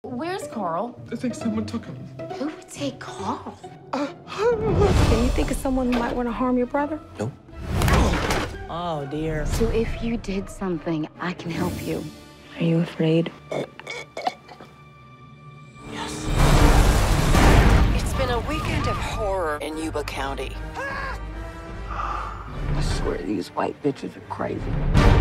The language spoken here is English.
Where's Carl? I think someone took him. Who would take Carl? Can you think of someone who might want to harm your brother? No. Oh, dear. So if you did something, I can help you. Are you afraid? Yes. It's been a weekend of horror in Yuba County. I swear these white bitches are crazy.